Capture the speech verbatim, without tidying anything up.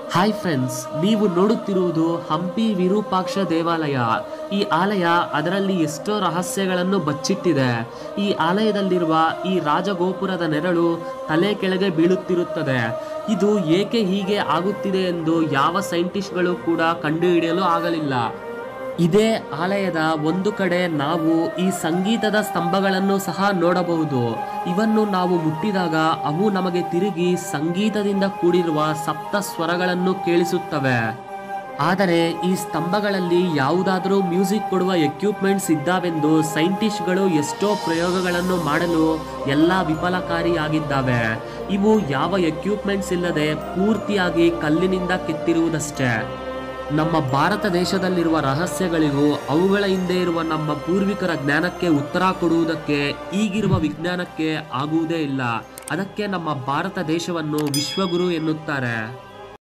Hi friends, ನೀವು ನೋಡುತ್ತಿರುವುದು ಹಂಪಿ ವಿರೂಪಾಕ್ಷ ದೇವಾಲಯ. ಈ ಆಲಯ ಅದರಲ್ಲಿ ಎಷ್ಟೋ ರಹಸ್ಯಗಳನ್ನು ಬಚ್ಚಿಟ್ಟಿದೆ. ಈ ಆಲಯದಲ್ಲಿರುವ ಈ ರಾಜಗೋಪುರದ ನೆರಳು ತಲೆ ಕೆಳಗೆ ಬೀಳುತ್ತಿರುತ್ತದೆ. ಇದು ಏಕೆ ಹೀಗೆ ಆಗುತ್ತಿದೆ ಎಂದು ಯಾವ ಸೈಂಟಿಸ್ಟ್ಗಳು ಕೂಡ ಕಂಡುಹಿಡಿಯಲು ಆಗಲಿಲ್ಲ. ಇದೇ ಆಲಯದ ಒಂದು ಕಡೆ ನಾವು ಈ ಸಂಗೀತದ ಸ್ತಂಭಗಳನ್ನು ಸಹ ನೋಡಬಹುದು. ಇವನ್ನು ನಾವು ಮುಟ್ಟಿದಾಗ ಅವು ನಮಗೆ ತಿರುಗಿ ಸಂಗೀತದಿಂದ ಕೂಡಿರುವ ಸಪ್ತ ಸ್ವರಗಳನ್ನು ಕೇಳಿಸುತ್ತವೆ. ಆದರೆ ಈ ಸ್ತಂಭಗಳಲ್ಲಿ ಯಾವುದಾದರೂ ಮ್ಯೂಸಿಕ್ ಕೊಡುವ ಎಕ್ವಿಪ್ಮೆಂಟ್ಸ್ ಇದ್ದಾವೆಂದು ಸೈಂಟಿಸ್ಟ್ಗಳು ಎಷ್ಟೋ ಪ್ರಯೋಗಗಳನ್ನು ಮಾಡಲು ಎಲ್ಲ ವಿಫಲಕಾರಿಯಾಗಿದ್ದಾವೆ. ಇವು ಯಾವ ಎಕ್ವಿಪ್ಮೆಂಟ್ಸ್ ಇಲ್ಲದೆ ಪೂರ್ತಿಯಾಗಿ ಕಲ್ಲಿನಿಂದ ಕೆತ್ತಿರುವುದಷ್ಟೇ. ನಮ್ಮ ಭಾರತ ದೇಶದಲ್ಲಿರುವ ರಹಸ್ಯಗಳಿಗೂ ಅವುಗಳ ಹಿಂದೆ ಇರುವ ನಮ್ಮ ಪೂರ್ವಿಕರ ಜ್ಞಾನಕ್ಕೆ ಉತ್ತರ ಕೊಡುವುದಕ್ಕೆ ಈಗಿರುವ ವಿಜ್ಞಾನಕ್ಕೆ ಆಗುವುದೇ ಇಲ್ಲ. ಅದಕ್ಕೆ ನಮ್ಮ ಭಾರತ ದೇಶವನ್ನು ವಿಶ್ವಗುರು ಎನ್ನುತ್ತಾರೆ.